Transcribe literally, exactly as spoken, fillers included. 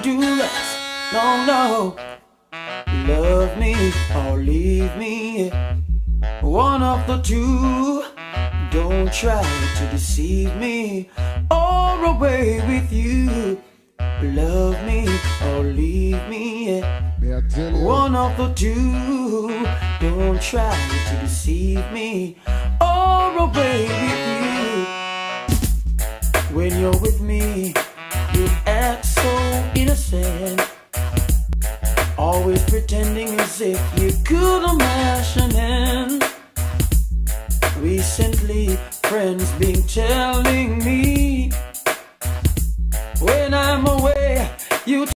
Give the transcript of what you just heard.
do less. No, no. Love me or leave me. One of the two. Don't try to deceive me or away with you. Love me or leave me. One of the two. Don't try to deceive me or away with you. When you're with me, you act so innocent, always pretending as if you could imagine it. Recently, friends been telling me when I'm away, you